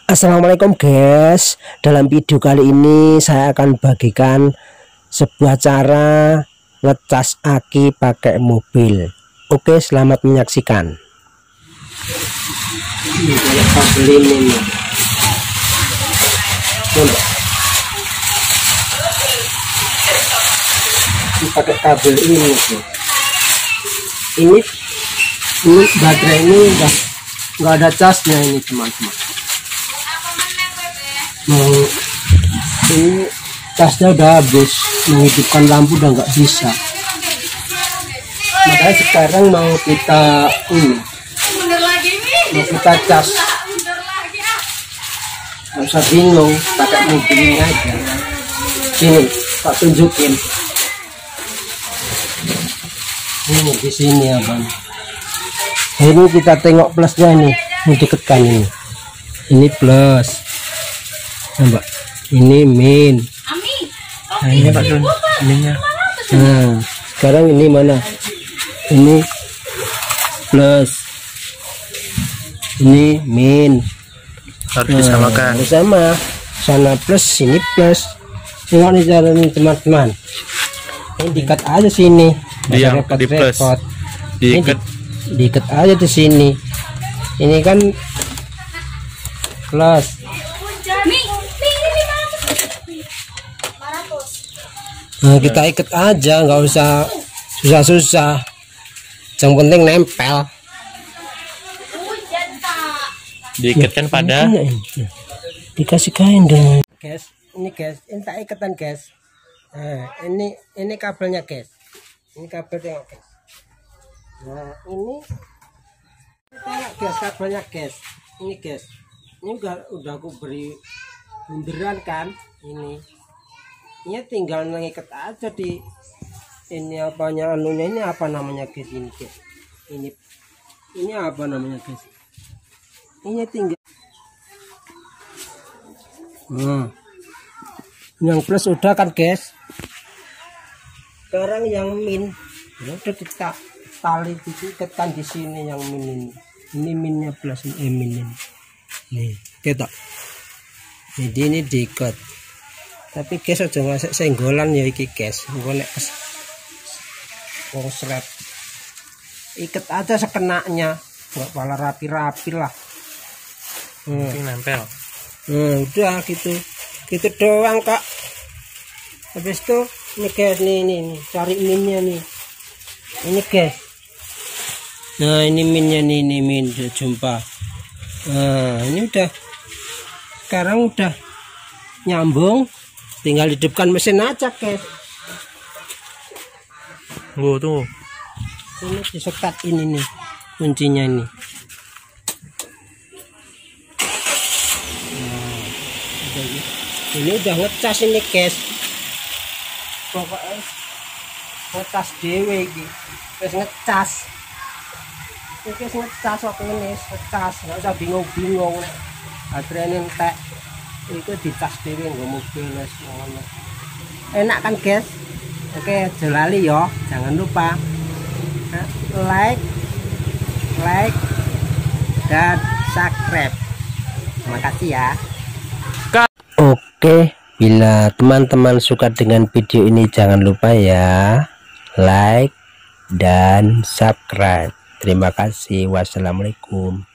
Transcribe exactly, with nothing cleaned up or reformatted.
Assalamualaikum guys. Dalam video kali ini saya akan bagikan sebuah cara ngecas aki pakai mobil. Oke, selamat menyaksikan. Ini kabel ini. Ini pakai kabel ini. Ini ini baterai ini enggak enggak ada casnya ini teman-teman. Mau ini casnya udah habis, menghidupkan lampu udah nggak bisa, makanya sekarang mau kita ini mau kita cas. Nggak usah bingung, pakai mobil ini aja. Ini tak tunjukin ini di sini abang. Ini kita tengok plusnya ini, ini dekatkan ini ini plus. Mbak, ini min. Nah, ini Pak Jun, ininya. Nah, sekarang ini mana? Ini plus, ini min. Harus nah, disamakan. Sama, sana plus, sini plus. Tengok nih caranya teman-teman. Ini diikat aja sini. Dia repot, di plus. Repot. Diikat. Di, diikat aja di sini. Ini kan plus. Nah, kita ikat aja, nggak usah susah-susah. Yang penting nempel. Diikatkan pada. Dikasih kain dong. Guys, ini guys, ini tak ikatan guys. Nah, ini ini kabelnya guys. Ini kabel tengok guys. Nah, ini tengok guys kabelnya guys. Ini guys. Ini udah udah aku beri bunderan kan ini. Ini tinggal mengikat aja di ini apanya anunya, ini apa namanya guys, ini guys, ini ini apa namanya guys, ini tinggal hmm. Yang plus udah kan guys, sekarang yang min ya udah kita tali diikatkan di sini. Yang min ini ini minnya plus, ini min ini nih kita jadi ini diikat. Tapi guys aja ngasih senggolan ya iki guys. Engko nek wong seret iket aja sekenaknya, enggak pala rapi-rapi lah. Hmm. Nempel. Hmm, udah gitu. Gitu doang, Kak. Habis itu ini guys, nih nih, nih. Cari minnya nih. Ini guys. Nah, ini minnya nih, nih min udah jumpa. Nah, ini udah sekarang udah nyambung. Tinggal hidupkan mesin aja guys. Oh, tuh. Ini disekat ini nih kuncinya ini. Nah, ini udah ngecas ini guys. Pokoknya ngecas dewe ini. Terus ngecas. Ini guys ngecas waktu ini ngecas. Nggak usah bingung-bingung. Baterai entek. Itu dicas dewe nggak mobil semuanya. Enak kan guys. Oke, jelali yo, jangan lupa like like dan subscribe. Terima kasih ya. Oke, bila teman-teman suka dengan video ini jangan lupa ya like dan subscribe. Terima kasih. Wassalamualaikum.